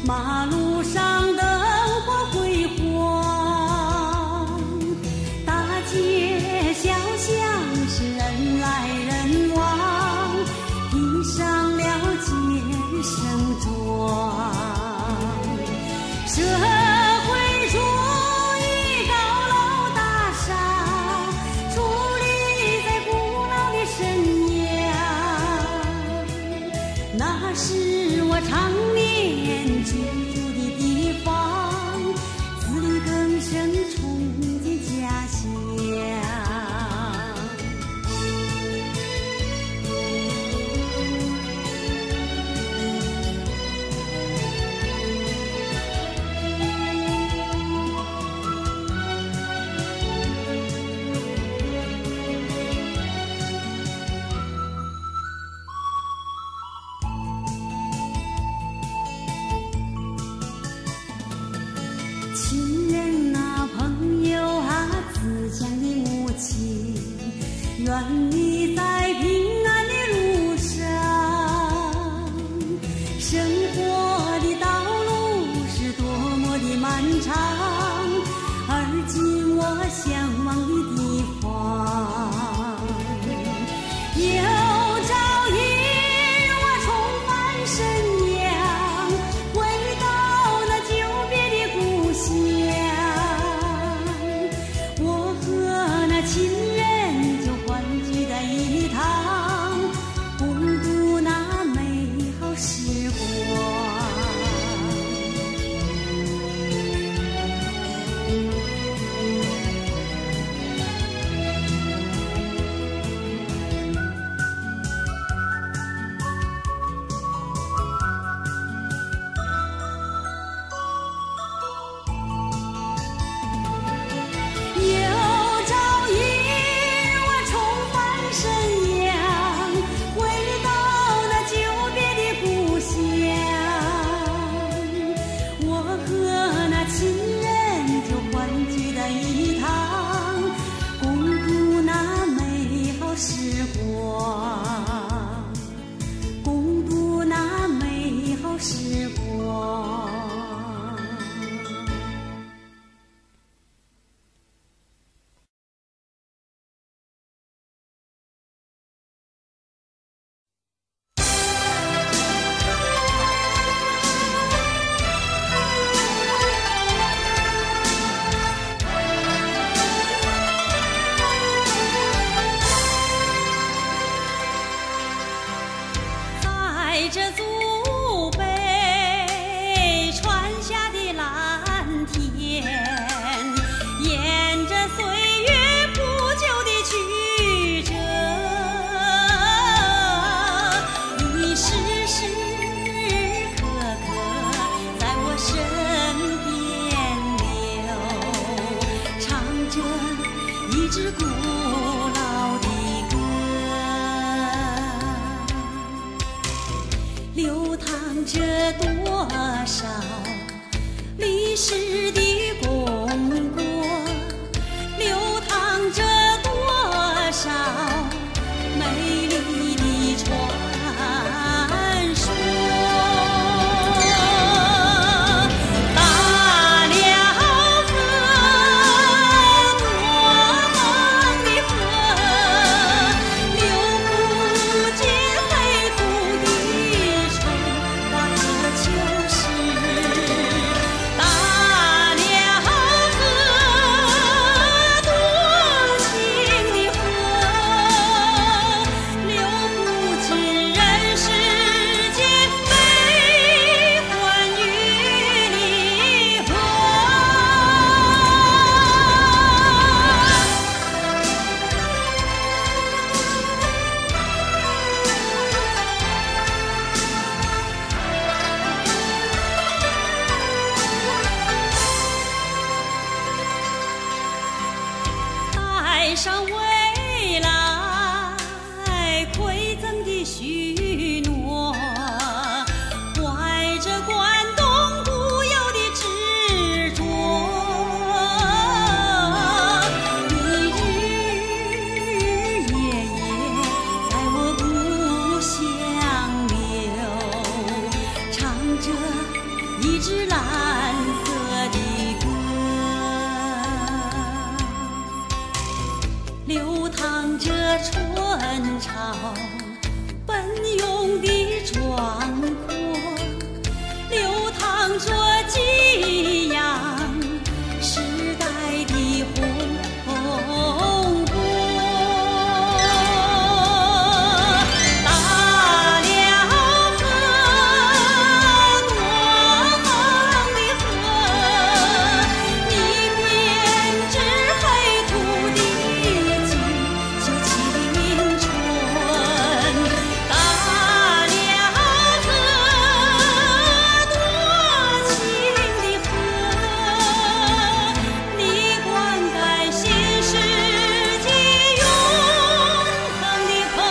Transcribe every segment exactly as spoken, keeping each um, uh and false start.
马路上灯火辉煌，大街小巷是人来人往，披上了街声装。社会主义高楼大厦矗立在古老的深崖，那是我常年居住的地方，字里更生憧憬家乡。亲人啊，朋友啊，自强的母亲，愿你在平安的路上。生活的道路是多么的漫长，而今我向往的地方，有朝一日我重返沈阳，回到那久别的故乡，我和那亲人就欢聚在一堂，共度那美好时光。有朝一日我重返沈阳，回到那久别的故乡，我和那亲人就欢聚在一堂，共度那美好时光，共度那美好时光。在这祖辈传下的蓝天，沿着岁月铺就的曲折，你时时刻刻在我身边流，唱着一支古老的流淌着多少历史的功过，流淌着多少美丽的传说。大辽河，多梦的河，流不尽肺腑的春花和秋实。大一支蓝色的歌，流淌着春潮奔涌的壮阔，流淌着激扬时代的洪波。大了河，多忙的河，你编织黑土的锦，秀青春。大了河，多情的河，你灌溉新世纪永恒的蓬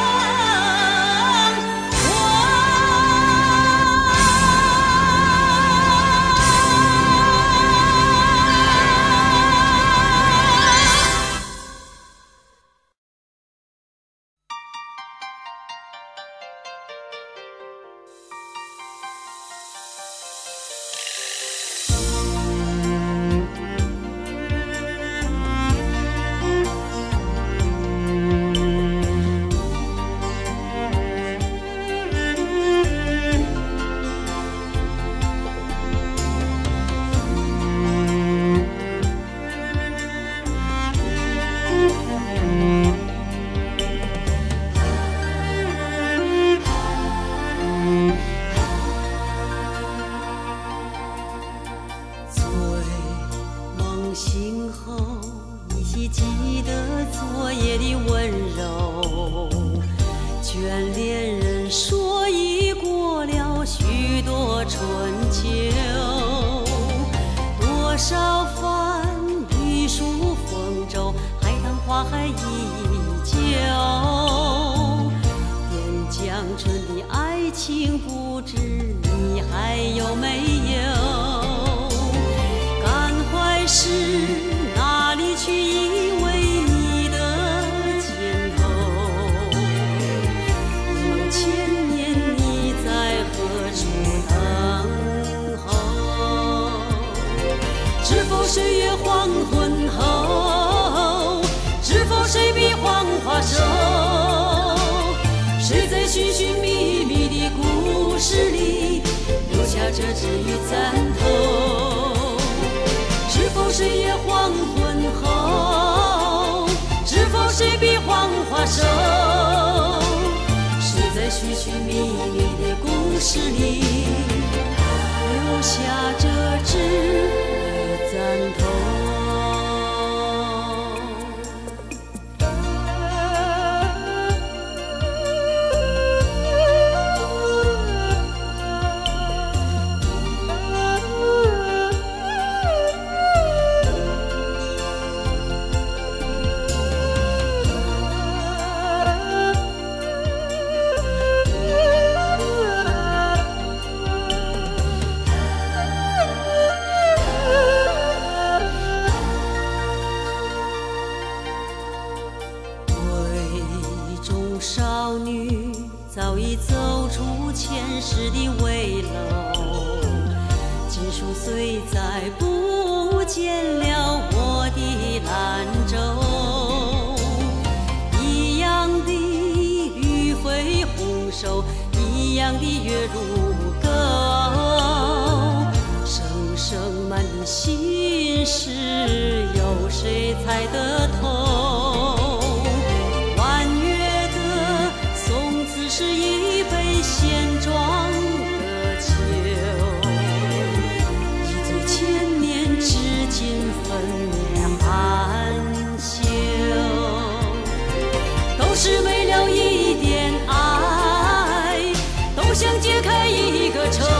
醉梦醒后，依稀记得昨夜的温柔。眷恋人说已过了许多春秋，多少番玉树丰州，海棠花还依旧。点江春的爱情，不知你还有没有？感怀时哪里去依偎你的肩头？梦千年你在何处等候？知否岁月黄昏后？知否谁比黄花瘦？谁在寻寻觅觅的故事里留下这只鱼簪头？知否岁月黄昏后？知否谁比黄花瘦？谁在寻寻觅觅的故事里留下这只鱼簪头？少女早已走出前世的危楼，锦书虽在，不见了我的兰舟。一样的玉飞红收，一样的月如钩，生生满的心事，有谁猜得透？是一杯现装的酒，一醉千年，至今粉面含羞。都是为了一点爱，都想解开一个愁，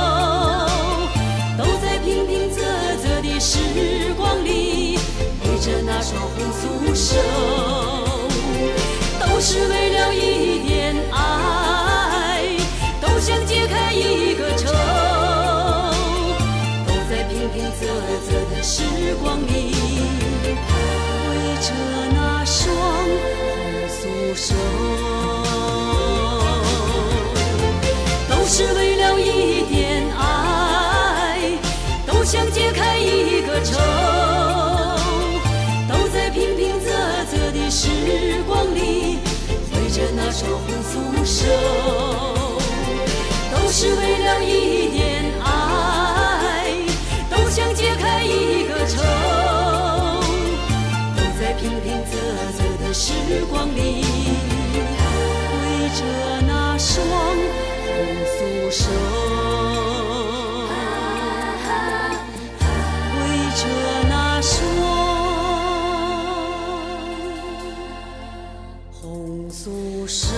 都在平平仄仄的时光里背着那双红酥手。都是为了一点爱，都想解开一个愁，都在平平仄仄的时光里围着那双红酥手。都是为了一点爱， 想解开一个愁，都在平平仄仄的时光里挥着那双红酥手，都是为了一点爱，都想解开一个愁，都在平平仄仄的时光里挥着那双红酥手，挥着那双红酥手。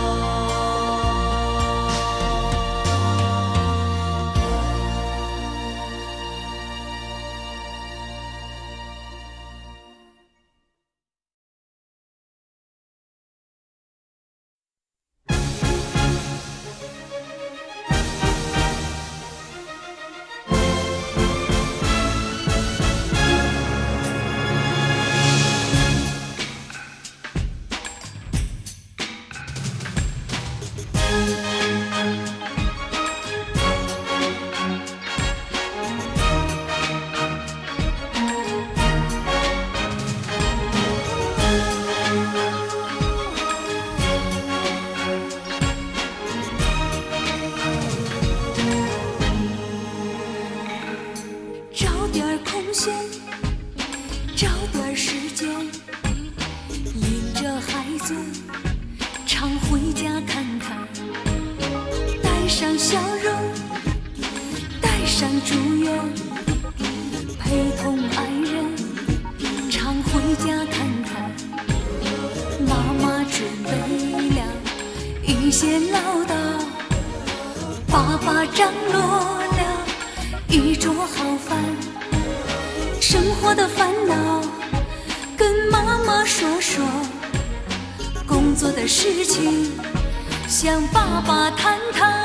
找点时间，领着孩子常回家看看，带上笑容，带上祝愿，陪同爱人常回家看看。妈妈准备了一些唠叨，爸爸张罗了一桌好饭。生活的烦恼跟妈妈说说，工作的事情向爸爸谈谈。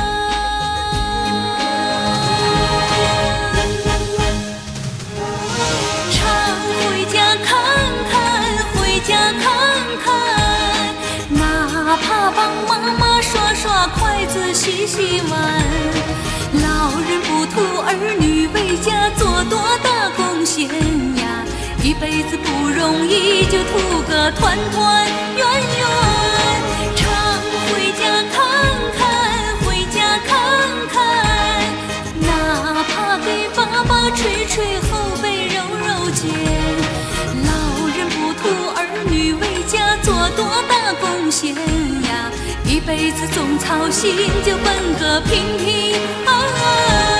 常回家看看，回家看看，哪怕帮妈妈刷刷筷子洗洗碗。老人不图儿女为家做多大贡献呀，一辈子不容易，就图个团团圆圆。常回家看看，回家看看，哪怕给爸爸捶捶后背揉揉肩。老人不图儿女为家做多大贡献呀，一辈子总操心，就奔个平平安安。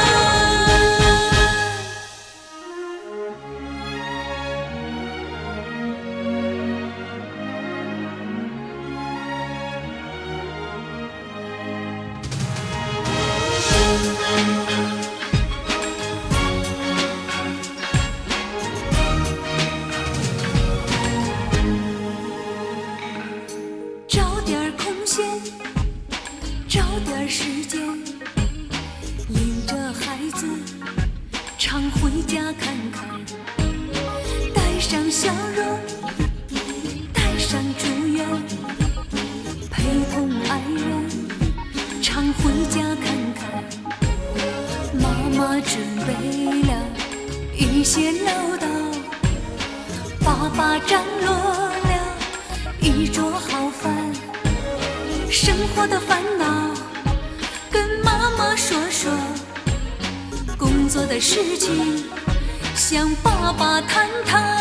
找点空闲，找点时间，领着孩子常回家看看，带上笑容，带上祝愿，陪同爱人常回家看看。妈妈准备了一些唠叨，爸爸张罗了一桌好饭。生活的烦恼跟妈妈说说，工作的事情向爸爸谈谈。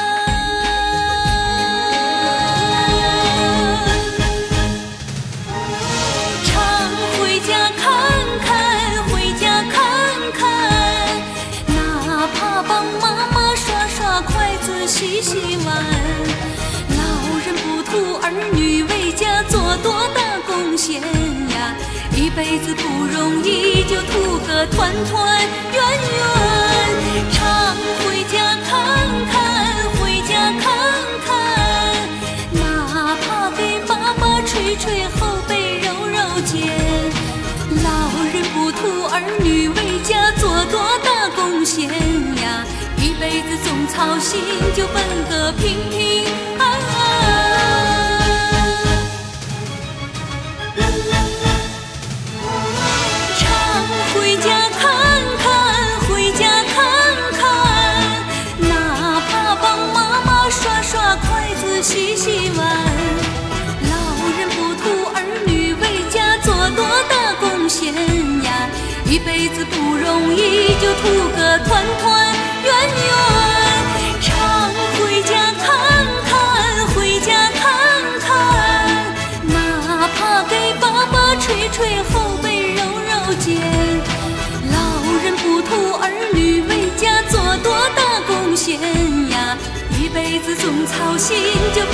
常回家看看，回家看看，哪怕帮妈妈刷刷筷子洗洗碗。老人不图儿女为家做多大贡献呀，一辈子不容易，就图个团团圆圆。常回家看看，回家看看，哪怕给爸爸捶捶后背揉揉肩。老人不图儿女为家做多大贡献呀，一辈子总操心，就奔个平平安安。常回家看看，回家看意就图个团团圆圆，常回家看看，回家看看，哪怕给爸爸捶捶后背揉揉肩。老人不图儿女为家做多大贡献呀，一辈子总操心就